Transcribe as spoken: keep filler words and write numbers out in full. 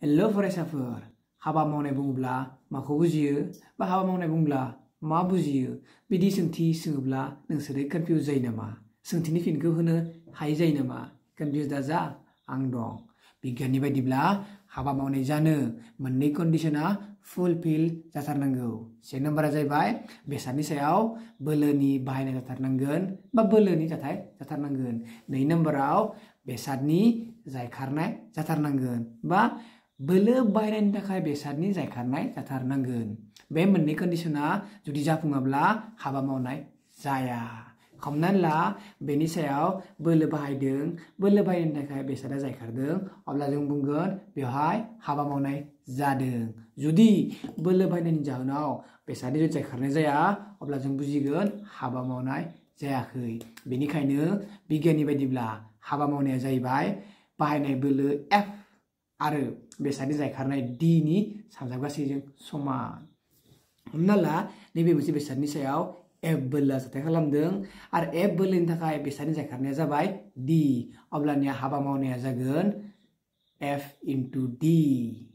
hello फरायसाफोर हाबा मावनाय बुङोब्ला माखौ बुजियो बा हाबा मावनाय बुङोब्ला मा बुजियो बिदि सोंथि सोङोब्ला नोंसोरो कनफ्यूज जायो नामा सोंथिनि फिनखौ होनो हायै जायो नामा कनफ्यूज दा जा आं दं बिगियाननि बायदिब्ला हाबा मावनाय जानो मोननै कन्डिशना फुलफिल जाथारनांगौ से नम्बरा जाहैबाय बेसादनि सायाव बोलोनि बाहायनाय जाथारनांगोन बा बोलोनि जाथाय जाथारनांगोन नै नम्बराव बेसादनि जायखारनाय जाथारनांगोन बा बोलो बाहायनायनि थाखाय बेसादनि जायखारनाय जाथारनांगोन बे मोननै कन्डिशना जुदि जाफुङाब्ला हाबा मावनाय जाया हमनानै ला बेनि सायाव बोलो बाहायदों बोलो बाहायनायनि थाखाय बेसादा जायखारदों अब्ला जों बुंगोन बेवहाय हाबा मावनाय जादों जुदि बोलो बाहायनायनि जाहोनाव बेसादनि जायखारनाय जाया अब्ला जों बुजिगोन हाबा मावनाय जायाखै बेनिखायनो बिगियाननि बायदिब्ला हाबा मावनाया जाहैबाय बाहायनाय बोलो एफ आरो बेसादनि जायखारनाय डी नि सानजाब गासैजों समान हमना ला नैबे मोनसे बेसादनि सायाव एफ बोलोआ जाथाय खालामदों आरो एफ बोलोनि थाखाय बेसादनि जायखारनाया जाबाय डी अब्लानिया हाबा मावनाया जागोन एफ इनटु डी